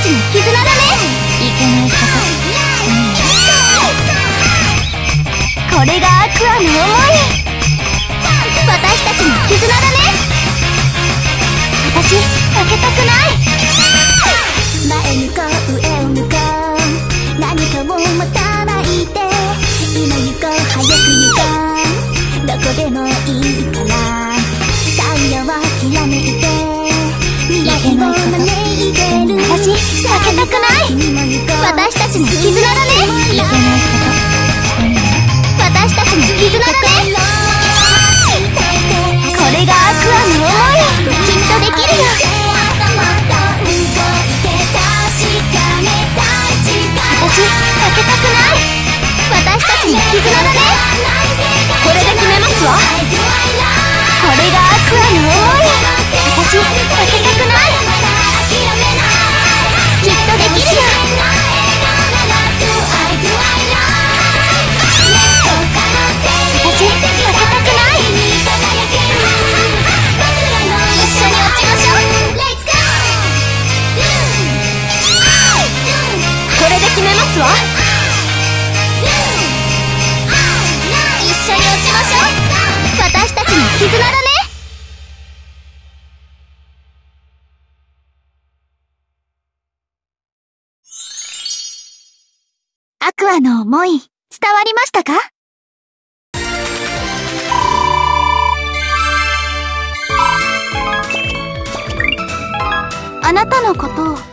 ちの絆だね。いけないこと、これがアクアの想い。私たちの絆だね。私負けたくない。前向こう上を向こう、何かをまたないて、今行こう早く行こう、どこでもいいから、太陽をきらめいて未来を招いてる。私負けたくない。私たちの絆だね。いけないこと、私たちの絆だね。これがアクアの想い。きっとできるよ。私負けたくない。私たちの絆だね。これで決めますわ。これがアクアの想い。私負けたくない。きっとできるよ。私負けたくない。一緒に落ちましょう。これで決めますわ。一緒に落ちましょう。私たちの絆だね。アクアの想い、伝わりましたか？あなたのことを